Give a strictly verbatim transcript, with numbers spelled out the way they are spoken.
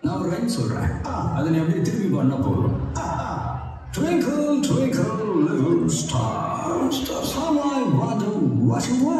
நான் ஒரு ரைம் சொல்றேன். அதை நீ அப்படியே திருப்பி பண்ண போதும். Twinkle, twinkle, little star, how I wonder what you